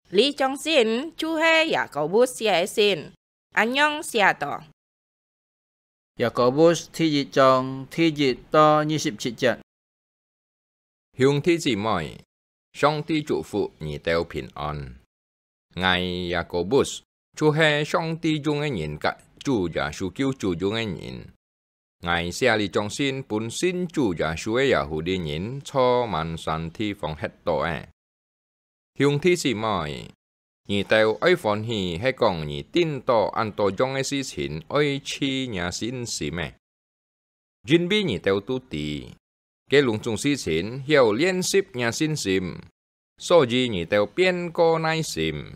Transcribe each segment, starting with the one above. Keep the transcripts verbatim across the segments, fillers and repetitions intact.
Lý Trong Xin, chú hệ Jacobus xe xin. Anh xe to. Jacobus thi dị trong thi dị to như sịp trị trận. Hương thi dị mọi, song ti chủ phụ nhị tèo bình an. Ngài Jacobus, chú hệ song ti dung ấy nhìn cả chủ giả su kiêu chủ dung ấy nhìn. Ngài xe Lý Trong Xin bún xin chủ giả su ấy giả hù đi nhìn cho màn sản thi phòng hết tổ ấy. Hương thi dị mọi, nhị tèo ấy phòn hì hay còn nhị tin to ăn to trong ấy xí xín ấy chi nhà xin xí mẹ. Duyên bi nhị tèo tu tì, cái lùng trung xí xín hiểu liên xíp nhà xin xím, so gì nhị tèo biên cô nai xím.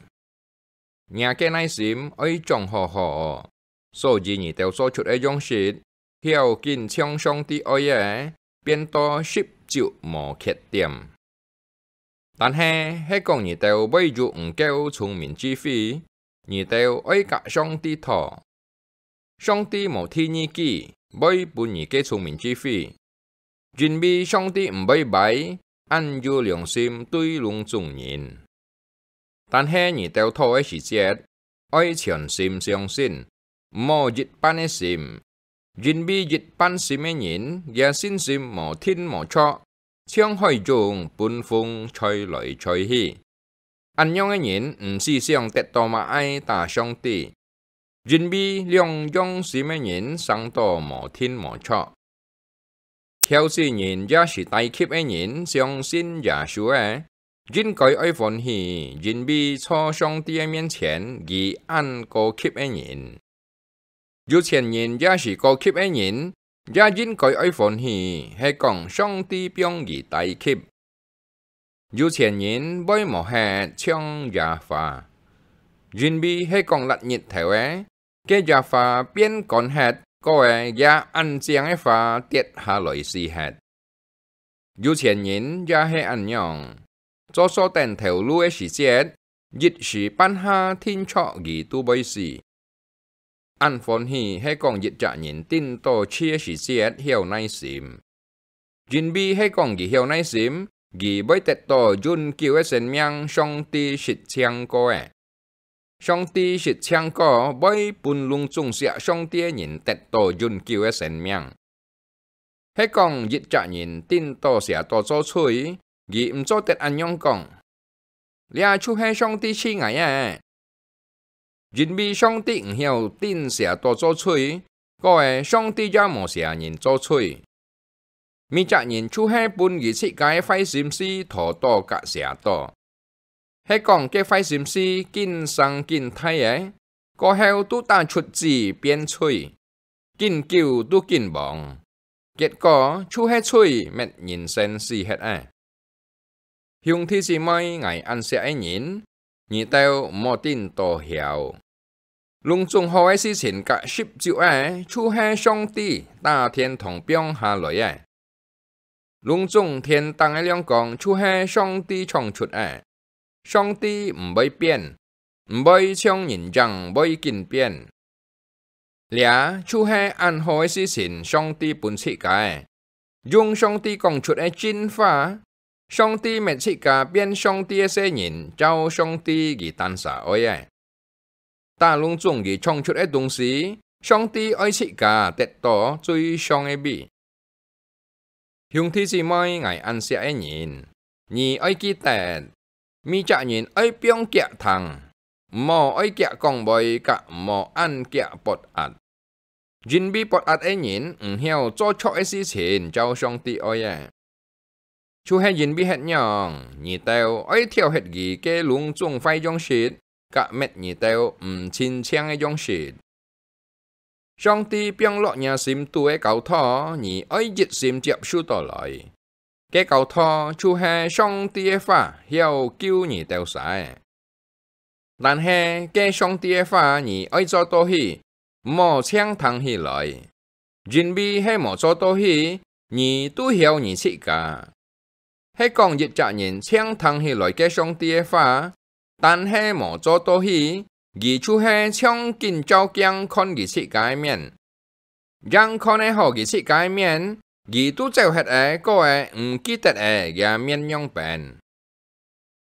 Nhà cái nai xím ấy trong hò hò, so gì nhị tèo so chút ấy trong xít, hiểu kinh trong song tí ấy ấy, biên to xíp chịu mò khét tiệm.但係喺講你哋為咗唔夠聰明智慧，你哋愛甲上帝托，上帝冇天意記，為本你嘅聰明智慧，準備上帝唔會擺，按照良心對攏眾人。但係你哋托嘅時節，愛全心相信，冇一般嘅心，準備一般心嘅人，嘅信心冇天冇錯。trong海中半風吹來吹去，安樣嘅人唔是想得到嘛愛打上帝，準備兩種心嘅人上到無天無錯。挑事人也是大級嘅人，相信耶穌嘅，應該愛歡喜，準備坐上帝嘅面前，而按高級嘅人。有錢人也是高級嘅人。也應該愛歡喜，係講上帝標義大級。有錢人為無係唱耶法，準備係講立日頭嘅，嘅耶法變講係個嘅也按正嘅法跌下來是係。有錢人也係按樣，做所定頭路嘅時節，日時辦下天錯而都未是。按歡喜係講日責人顛倒切時節曉耐心，準備係講佢曉耐心，佢會得到永久嘅生命。上帝是唱歌嘅，上帝是唱歌，會半攏總是上帝嘅人得到永久嘅生命。係講日責人顛倒成多做吹，佢唔做得按樣講，你出係上帝賜愛嘅。準備上帝唔曉定寫多做吹，個個上帝也冇寫人做吹。咪責人出係本而設計壞心思，陀多格寫多。係講嘅壞心思見生見態嘅，個後都打出字變吹，見叫都見亡。結果出係吹，乜人生是hết啊！向天是咪捱按寫嘅人，而到冇定多曉。隆重好嘅事情，甲十九誒，出係上帝打天堂標下來誒。隆重天當嘅兩講，出係上帝創出誒。上帝唔會變，唔會像人樣唔會見變。倆出係按好嘅事情，上帝本設計，用上帝講出嘅真話，上帝未設計變上帝嘅世人，就上帝而誕生愛誒。但攏總佢創出嘅東西，上帝愛設計得到最上嘅美。向天是咪愛按寫嘅人，而愛記得，咪責人愛標夾糖，唔好愛夾講話，甲唔好按夾博壓。人比博壓嘅人唔曉做錯嘅事情，就上帝愛嘅。就係人比係樣，而到愛跳係佢嘅攏總快種事。甲乜嘢都唔親切嘅種事，上帝並落人心度嘅教徒，而愛熱心接受到來。嘅教徒就係上帝嘅話，要救你到死。但係嘅上帝嘅話，而愛做到去，冇搶騰起來。人為係冇做到去，而都曉你設計。係講熱責人搶騰起來嘅上帝嘅話。但係冇做到去，而就係搶緊照鏡看佢設計面，讓看嘅好佢設計面，而都就係誒個誒唔記得誒嘅面樣變。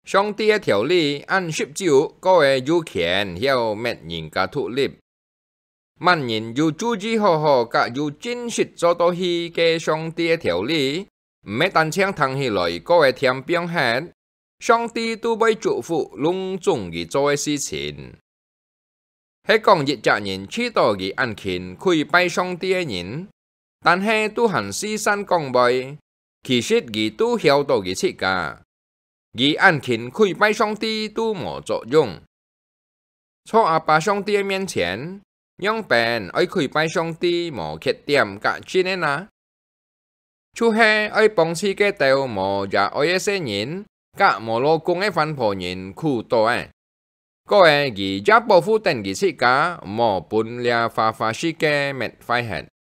上帝嘅條例按十九個嘅有權要滅人家脫離。萬人要注意好好，甲要真實做到去嘅上帝嘅條例，唔係單槍聽起來個嘅添變現，上帝都會祝福隆重而做嘅事情。喺講一隻人知道佢安勤跪拜上帝嘅人，但係都行私生講背，其實佢都曉到佢切㗎。佢安勤跪拜上帝都冇作用。錯阿爸上帝嘅面前，樣本愛跪拜上帝冇缺點甲真嘅呐，就係愛幫持嘅道冇也愛一些人，甲冇老公嘅反婆人苦多誒。個係佢也保護等佢自家冇本了花花世界滅壞hết。